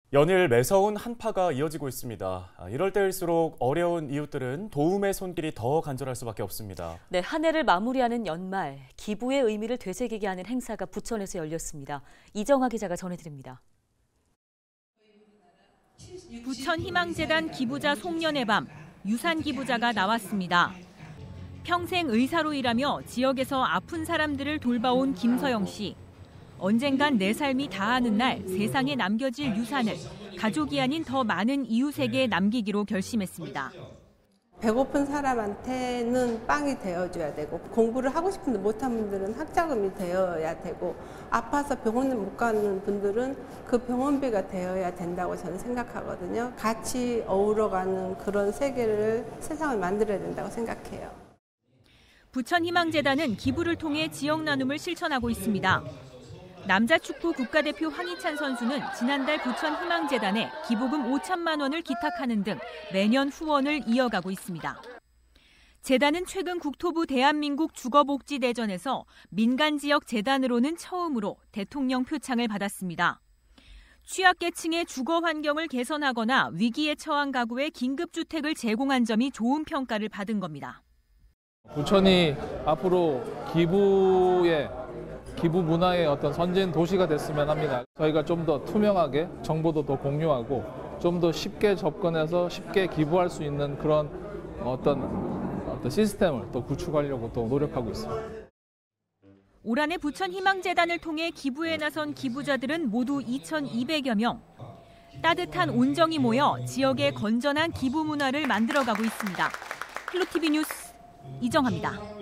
연일 매서운 한파가 이어지고 있습니다. 이럴 때일수록 어려운 이웃들은 도움의 손길이 더 간절할 수밖에 없습니다. 네, 한 해를 마무리하는 연말, 기부의 의미를 되새기게 하는 행사가 부천에서 열렸습니다. 이정아 기자가 전해드립니다. 부천 희망재단 기부자 송년회 밤, 유산 기부자가 나왔습니다. 평생 의사로 일하며 지역에서 아픈 사람들을 돌봐온 김서영 씨. 언젠간 내 삶이 다하는 날 세상에 남겨질 유산을 가족이 아닌 더 많은 이웃에게 남기기로 결심했습니다. 배고픈 사람한테는 빵이 되어줘야 되고, 공부를 하고 싶은데 못한 분들은 학자금이 되어야 되고, 아파서 병원을 못 가는 분들은 그 병원비가 되어야 된다고 저는 생각하거든요. 같이 어우러가는 그런 세계를, 세상을 만들어야 된다고 생각해요. 부천 희망재단은 기부를 통해 지역 나눔을 실천하고 있습니다. 남자축구 국가대표 황희찬 선수는 지난달 부천 희망재단에 기부금 5천만 원을 기탁하는 등 매년 후원을 이어가고 있습니다. 재단은 최근 국토부 대한민국 주거복지대전에서 민간지역 재단으로는 처음으로 대통령 표창을 받았습니다. 취약계층의 주거 환경을 개선하거나 위기에 처한 가구에 긴급주택을 제공한 점이 좋은 평가를 받은 겁니다. 부천이 앞으로 기부 문화의 어떤 선진 도시가 됐으면 합니다. 저희가 좀 더 투명하게 정보도 더 공유하고 좀 더 쉽게 접근해서 쉽게 기부할 수 있는 그런 어떤 시스템을 또 구축하려고 또 노력하고 있습니다. 올 한해 부천 희망재단을 통해 기부에 나선 기부자들은 모두 2,200여 명. 따뜻한 온정이 모여 지역의 건전한 기부 문화를 만들어가고 있습니다. 헬로티비 뉴스 이정아입니다.